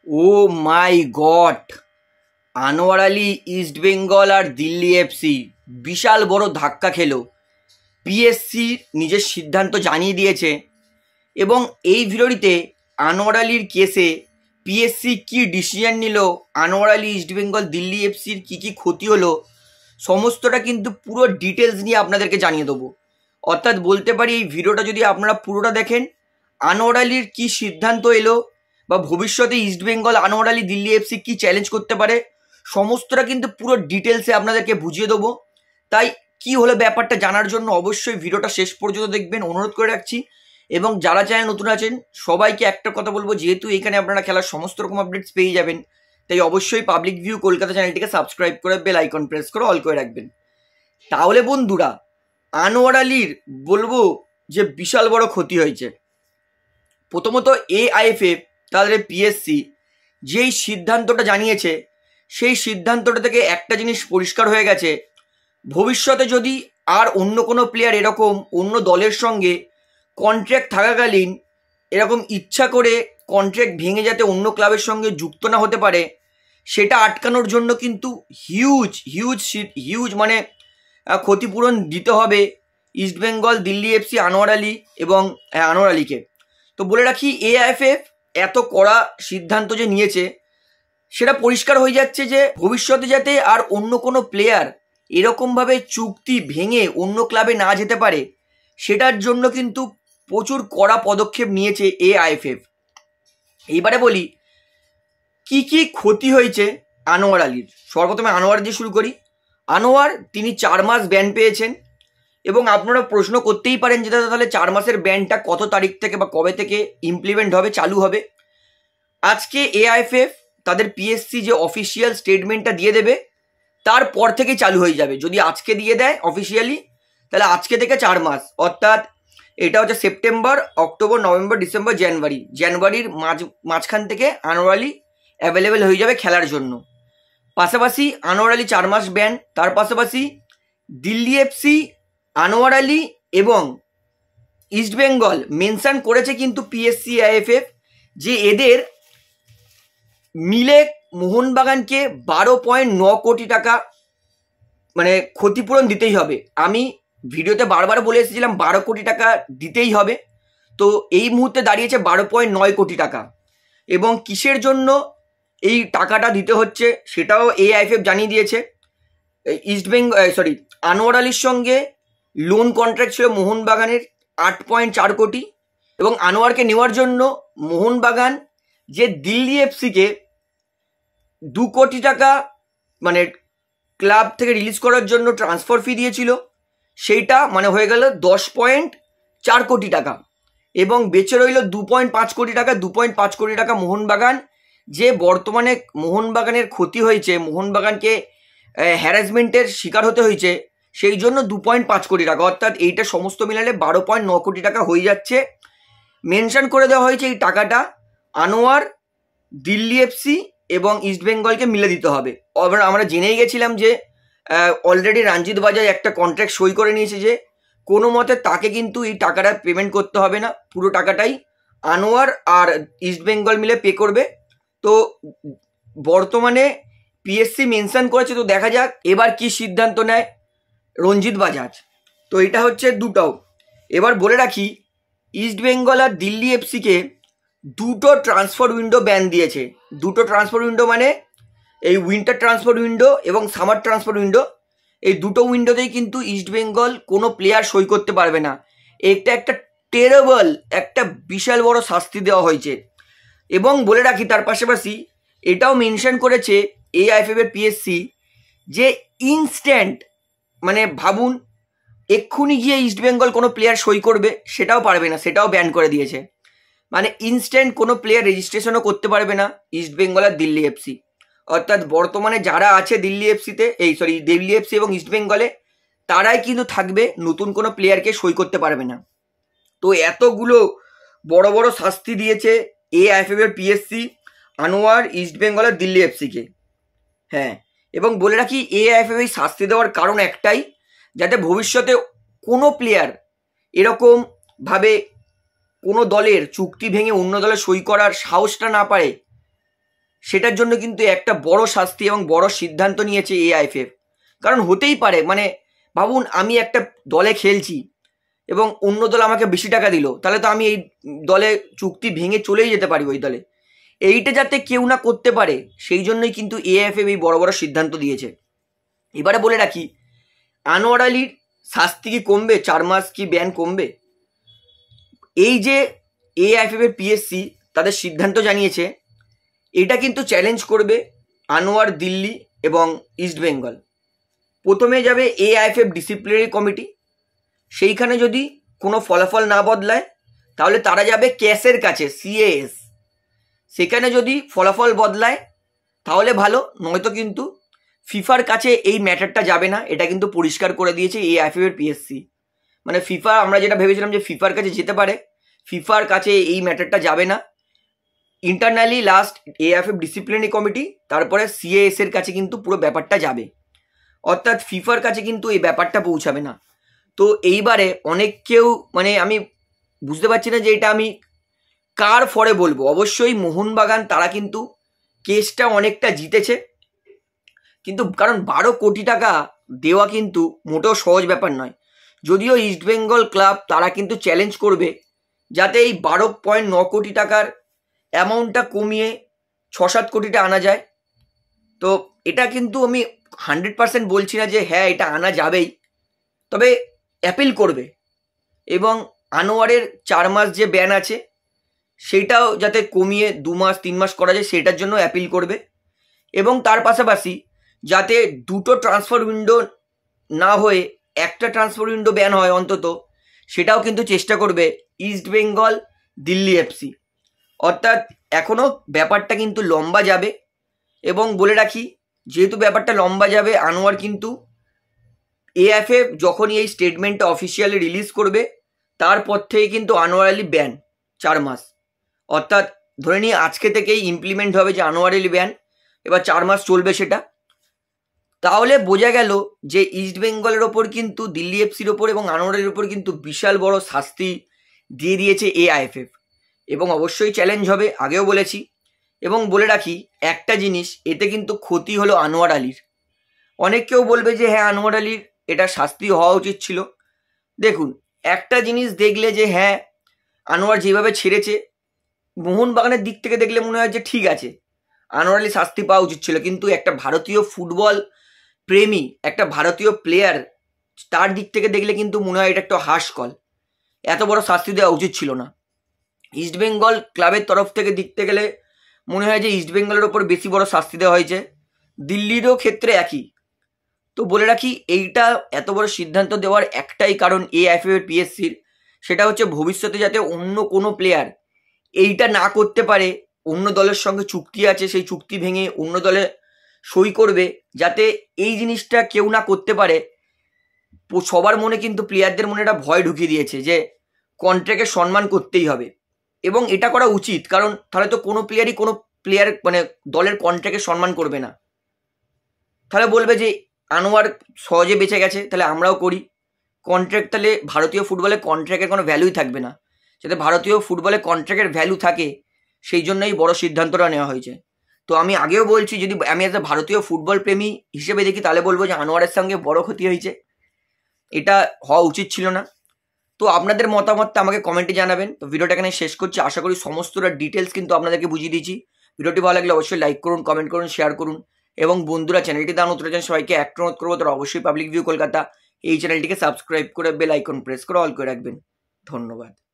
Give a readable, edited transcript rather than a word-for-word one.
O my god, Anwar Ali, East Bengal আর Delhi FC বিশাল বড় ধাক্কা খেলো। পিএসসি নিজের সিদ্ধান্ত জানিয়ে দিয়েছে এবং এই ভিডিওটিতে আনোয়ার আলীর কেসে পিএসসি কি ডিসিশন নিল, আনোয়ার আলী, ইস্ট বেঙ্গল, দিল্লি এফসির কী কী ক্ষতি হলো, সমস্তটা কিন্তু পুরো ডিটেলস নিয়ে আপনাদেরকে জানিয়ে দেবো। অর্থাৎ বলতে পারি এই ভিডিওটা যদি আপনারা পুরোটা দেখেন, আনোয়ার আলীর কী সিদ্ধান্ত এলো বা ভবিষ্যতে ইস্ট বেঙ্গল, আনোয়ার আলী, দিল্লি এফসি কী চ্যালেঞ্জ করতে পারে, সমস্তটা কিন্তু পুরো ডিটেলসে আপনাদেরকে বুঝিয়ে দেবো। তাই কি হলো ব্যাপারটা জানার জন্য অবশ্যই ভিডিওটা শেষ পর্যন্ত দেখবেন, অনুরোধ করে রাখছি। এবং যারা চ্যানেল নতুন আছেন সবাইকে একটা কথা বলবো, যেহেতু এখানে আপনারা খেলার সমস্ত রকম আপডেটস পেয়ে যাবেন, তাই অবশ্যই পাবলিক ভিউ কলকাতা চ্যানেলটিকে সাবস্ক্রাইব করে বেল আইকন প্রেস করে অল করে রাখবেন। তাহলে বন্ধুরা, আনোয়ার আলীর বলবো যে বিশাল বড় ক্ষতি হয়েছে। প্রথমত এআইএফএফ তাদের পিএসসি যেই সিদ্ধান্তটা জানিয়েছে, সেই সিদ্ধান্তটা থেকে একটা জিনিস পরিষ্কার হয়ে গেছে, ভবিষ্যতে যদি আর অন্য কোনো প্লেয়ার এরকম অন্য দলের সঙ্গে কন্ট্রাক্ট থাকাকালীন এরকম ইচ্ছা করে কন্ট্রাক্ট ভেঙে যাতে অন্য ক্লাবের সঙ্গে যুক্ত না হতে পারে, সেটা আটকানোর জন্য কিন্তু হিউজ হিউজ হিউজ মানে ক্ষতিপূরণ দিতে হবে ইস্ট বেঙ্গল, দিল্লি এফসি, আনোয়ার আলী এবং আনোয়ার আলীকে। তো বলে রাখি, এআইএফএফ এত কড়া সিদ্ধান্ত যে নিয়েছে, সেটা পরিষ্কার হয়ে যাচ্ছে যে ভবিষ্যতে যাতে আর অন্য কোনো প্লেয়ার এরকমভাবে চুক্তি ভেঙে অন্য ক্লাবে না যেতে পারে, সেটার জন্য কিন্তু প্রচুর কড়া পদক্ষেপ নিয়েছে এআইএফএফ। এইবারে বলি কি কি ক্ষতি হয়েছে আনোয়ার আলীর। সর্বপ্রথমে আনোয়ার দিয়ে শুরু করি। আনোয়ার, তিনি 4 মাস ব্যান পেয়েছেন এবং আপনারা প্রশ্ন করতেই পারেন যে দাদা তাহলে 4 মাসের ব্যানটা কত তারিখ থেকে বা কবে থেকে ইমপ্লিমেন্ট হবে, চালু হবে। আজকে এআইএফএফ তাদের পিএসসি যে অফিসিয়াল স্টেটমেন্টটা দিয়ে দেবে, তারপর থেকেই চালু হয়ে যাবে। যদি আজকে দিয়ে দেয় অফিসিয়ালি, তাহলে আজকে থেকে 4 মাস, অর্থাৎ এটা হচ্ছে সেপ্টেম্বর, অক্টোবর, নভেম্বর, ডিসেম্বর, জানুয়ারির মাঝখান থেকে আনোয়ার আলী অ্যাভেলেবেল হয়ে যাবে খেলার জন্য। পাশাপাশি আনোয়ার আলী 4 মাস ব্যান, তার পাশাপাশি দিল্লি এফসি, আনোয়ার আলী এবং ইস্ট বেঙ্গল মেনশন করেছে কিন্তু পিএসসি আইএফএফ যে এদের মিলে মোহনবাগানকে 12.9 কোটি টাকা মানে ক্ষতিপূরণ দিতেই হবে। আমি ভিডিওতে বারবার বলে এসেছিলাম 12 কোটি টাকা দিতেই হবে, তো এই মুহূর্তে দাঁড়িয়েছে 12.9 কোটি টাকা। এবং কিসের জন্য এই টাকাটা দিতে হচ্ছে সেটাও এআইএফএফ জানিয়ে দিয়েছে। ইস্ট বেঙ্গল আনোয়ার আলীর সঙ্গে লোন কন্ট্রাক্ট ছিল মোহনবাগানের 8.4 কোটি, এবং আনোয়ারকে নেওয়ার জন্য মোহনবাগান যে দিল্লি এফসিকে 2 কোটি টাকা মানে ক্লাব থেকে রিলিজ করার জন্য ট্রান্সফার ফি দিয়েছিল, সেইটা মানে হয়ে গেল 10.4 কোটি টাকা, এবং বেঁচে রইল 2.5 কোটি টাকা। 2.5 কোটি টাকা মোহনবাগান, যে বর্তমানে মোহনবাগানের ক্ষতি হয়েছে, মোহনবাগানকে হ্যারাসমেন্টের শিকার হতে হয়েছে, সেই জন্য 2.5 কোটি টাকা, অর্থাৎ এইটা সমস্ত মিলালে 12.9 কোটি টাকা হয়ে যাচ্ছে। মেনশন করে দেওয়া হয়েছে এই টাকাটা আনোয়ার, দিল্লি এফসি এবং ইস্ট বেঙ্গলকে মিলে দিতে হবে। আমরা জেনেই গেছিলাম যে অলরেডি রঞ্জিত বাজাজ একটা কন্ট্রাক্ট সই করে নিয়েছে যে কোনো মতে তাকে কিন্তু এই টাকাটা পেমেন্ট করতে হবে না, পুরো টাকাটাই আনোয়ার আর ইস্ট বেঙ্গল মিলে পে করবে। তো বর্তমানে পিএসসি মেনশন করেছে, তো দেখা যাক এবার কি সিদ্ধান্ত নেয় রঞ্জিত বাজাজ। তো এটা হচ্ছে দুটো। এবার বলে রাখি, ইস্ট বেঙ্গল আর দিল্লি এফসিকে 2টো ট্রান্সফার উইন্ডো ব্যান দিয়েছে। 2টো ট্রান্সফার উইন্ডো মানে এই উইন্টার ট্রান্সফার উইন্ডো এবং সামার ট্রান্সফার উইন্ডো, এই দুটো উইন্ডোতেই কিন্তু ইস্ট বেঙ্গল কোনো প্লেয়ার সই করতে পারবে না। এটা একটা টেরেবল, একটা বিশাল বড় শাস্তি দেওয়া হয়েছে। এবং বলে রাখি তার পাশাপাশি এটাও মেনশন করেছে এআইএফএফ এর পিএসসি যে ইনস্ট্যান্ট মানে ভাবুন এক্ষুনি গিয়ে ইস্ট বেঙ্গল কোনো প্লেয়ার সই করবে সেটাও পারবে না, সেটাও ব্যান করে দিয়েছে। মানে ইনস্ট্যান্ট কোনো প্লেয়ার রেজিস্ট্রেশনও করতে পারবে না ইস্ট বেঙ্গল আর দিল্লি এফসি। অর্থাৎ বর্তমানে যারা আছে দিল্লি এফসিতে দিল্লি এফসি এবং ইস্ট বেঙ্গলে, তারাই কিন্তু থাকবে, নতুন কোনো প্লেয়ারকে সই করতে পারবে না। তো এতগুলো বড় বড় শাস্তি দিয়েছে এআইএফএফ এর পিএসসি আনোয়ার, ইস্ট বেঙ্গল আর দিল্লি এফসিকে। হ্যাঁ, এবং বলে রাখি এআইএফএফ এই শাস্তি দেওয়ার কারণ একটাই, যাতে ভবিষ্যতে কোনো প্লেয়ার এরকমভাবে কোনো দলের চুক্তি ভেঙে অন্য দলে সই করার সাহসটা না পারে, সেটার জন্য কিন্তু একটা বড় শাস্তি এবং বড় সিদ্ধান্ত নিয়েছে এআইএফএফ। কারণ হতেই পারে, মানে ভাবুন আমি একটা দলে খেলছি এবং অন্য দল আমাকে বেশি টাকা দিল, তাহলে তো আমি এই দলে চুক্তি ভেঙে চলেই যেতে পারি ওই দলে। এইটা যাতে কেউ না করতে পারে সেই জন্যই কিন্তু এআইএফএফ এই বড় বড় সিদ্ধান্ত দিয়েছে। এবারে বলে রাখি, আনোয়ার আলীর শাস্তি কি কমবে? 4 মাস কি ব্যান কমবে? এই যে এআইএফএফ এর পিএসসি তাদের সিদ্ধান্ত জানিয়েছে, এটা কিন্তু চ্যালেঞ্জ করবে আনোয়ার, দিল্লি এবং ইস্ট বেঙ্গল। প্রথমে যাবে এআইএফএফ ডিসিপ্লিনারি কমিটি, সেইখানে যদি কোনো ফলাফল না বদলায় তাহলে তারা যাবে ক্যাসের কাছে, সিএএস। সেখানে যদি ফলাফল বদলায় তাহলে ভালো, নয়তো কিন্তু ফিফার কাছে এই ম্যাটারটা যাবে না। এটা কিন্তু পরিষ্কার করে দিয়েছে এআইএফএফ এর পিএসসি। মানে ফিফা, আমরা যেটা ভেবেছিলাম যে ফিফার কাছে যেতে পারে, ফিফার কাছে এই ম্যাটারটা যাবে না। Internally last AIFF disciplinary committee, তারপরে সিএএস এর কাছে কিন্তু পুরো ব্যাপারটা যাবে, অর্থাৎ ফিফার কাছে কিন্তু এই ব্যাপারটা পৌঁছাবে না। তো এইবারে অনেক কেউ, মানে আমি বুঝতে পারছি না যে এটা আমি কার ফরে বলবো। অবশ্যই মোহনবাগান, তারা কিন্তু কেসটা অনেকটা জিতেছে, কিন্তু কারণ 12 কোটি টাকা দেওয়া কিন্তু মোটেও সহজ ব্যাপার নয়। যদিও ইস্টবেঙ্গল ক্লাব তারা কিন্তু চ্যালেঞ্জ করবে যাতে এই 12.9 কোটি টাকার অ্যামাউন্টটা কমিয়ে 6-7 কোটিটা আনা যায়। তো এটা কিন্তু আমি 100% বলছি না যে হ্যাঁ এটা আনা যাবেই, তবে অ্যাপিল করবে এবং আনোয়ারের 4 মাস যে ব্যান আছে সেটাও যাতে কমিয়ে 2 মাস 3 মাস করা যায় সেটার জন্য অ্যাপিল করবে। এবং তার পাশাপাশি যাতে দুটো ট্রান্সফার উইন্ডো না হয়ে একটা ট্রান্সফার উইন্ডো ব্যান হয় অন্তত, সেটাও কিন্তু চেষ্টা করবে ইস্ট বেঙ্গল, দিল্লি এফসি। অর্থাৎ এখনও ব্যাপারটা কিন্তু লম্বা যাবে। এবং বলে রাখি, যেহেতু ব্যাপারটা লম্বা যাবে, আনোয়ার কিন্তু এআইএফএফ যখনই এই স্টেটমেন্টটা অফিসিয়ালি রিলিজ করবে তারপর থেকে কিন্তু আনোয়ার আলী ব্যান 4 মাস। অর্থাৎ ধরে নিয়ে আজকে থেকেই ইমপ্লিমেন্ট হবে যে আনোয়ার আলী ব্যান, এবার 4 মাস চলবে সেটা। তাহলে বোঝা গেল যে ইস্ট বেঙ্গলের ওপর কিন্তু, দিল্লি এফসির ওপর এবং আনোয়ারের ওপর কিন্তু বিশাল বড় শাস্তি দিয়ে দিয়েছে এআইএফএফ। এবং অবশ্যই চ্যালেঞ্জ হবে, আগেও বলেছি। এবং বলে রাখি একটা জিনিস, এতে কিন্তু ক্ষতি হলো আনোয়ার আলীর। অনেক কেউ বলবে যে হ্যাঁ আনোয়ার আলীর এটা শাস্তি হওয়া উচিত ছিল। দেখুন, একটা জিনিস দেখলে যে হ্যাঁ আনোয়ার যেভাবে ছেড়েছে, মোহনবাগানের দিক থেকে দেখলে মনে হয় যে ঠিক আছে, আনোয়ার আলী শাস্তি পাওয়া উচিত ছিল। কিন্তু একটা ভারতীয় ফুটবল প্রেমী, একটা ভারতীয় প্লেয়ার, তার দিক থেকে দেখলে কিন্তু মনে হয় এটা একটা হাস্যকর, এত বড় শাস্তি দেওয়া উচিত ছিল না। ইস্টবেঙ্গল ক্লাবের তরফ থেকে দেখতে গেলে মনে হয় যে ইস্টবেঙ্গলের ওপর বেশি বড় শাস্তি দেওয়া হয়েছে, দিল্লিরও ক্ষেত্রে একই। তো বলে রাখি, এইটা এত বড় সিদ্ধান্ত দেওয়ার একটাই কারণ এআইএফএফ এর পিএসসির, সেটা হচ্ছে ভবিষ্যতে যাতে অন্য কোনো প্লেয়ার এইটা না করতে পারে। অন্য দলের সঙ্গে চুক্তি আছে, সেই চুক্তি ভেঙে অন্য দলে সই করবে, যাতে এই জিনিসটা কেউ না করতে পারে। সবার মনে কিন্তু, প্লেয়ারদের মনে একটা ভয় ঢুকিয়ে দিয়েছে যে কন্ট্রাক্টকে সম্মান করতেই হবে, এবং এটা করা উচিত। কারণ তাহলে তো কোনো প্লেয়ার মানে দলের কন্ট্রাক্টকে সম্মান করবে না। তাহলে বলবে যে আনোয়ার সহজে বেঁচে গেছে, তাহলে আমরাও করি কন্ট্রাক্ট। তাহলে ভারতীয় ফুটবলে কন্ট্রাক্টের কোনো ভ্যালুই থাকবে না। যাতে ভারতীয় ফুটবলে কন্ট্রাক্টের ভ্যালু থাকে, সেই জন্যই বড় সিদ্ধান্তটা নেওয়া হয়েছে। তো আমি আগেও বলছি, যদি আমি একটা ভারতীয় ফুটবল প্রেমী হিসেবে দেখি তাহলে বলবো যে আনোয়ারের সঙ্গে বড় ক্ষতি হয়েছে, এটা হওয়া উচিত ছিল না। তো আপনাদের মতামতটা আমাকে কমেন্টে জানাবেন। তো ভিডিওটা এখানে শেষ করছি। আশা করি সমস্তটা ডিটেলস কিন্তু আপনাদেরকে বুঝিয়ে দিয়েছি। ভিডিওটি ভালো লাগলে অবশ্যই লাইক করুন, কমেন্ট করুন, শেয়ার করুন। এবং বন্ধুরা, চ্যানেলটি দান উত্তর সবাইকে একটা অনুরোধ করবো, তারা অবশ্যই পাবলিক ভিউ কলকাতা এই চ্যানেলটিকে সাবস্ক্রাইব করে বেল আইকন প্রেস করে অল করে রাখবেন। ধন্যবাদ।